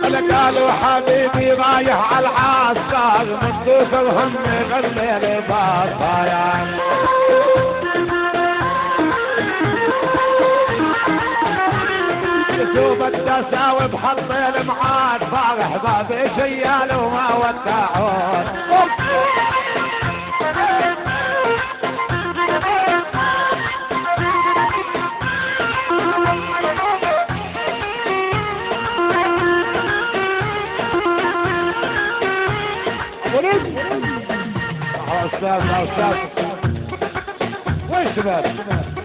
اللي قالوا حبيبي رايح على العسكر من دوسهم غني لي باصايا شوف التساوي بحطين معاد فرح بابي شيال وما ودعون استاذ وين شباب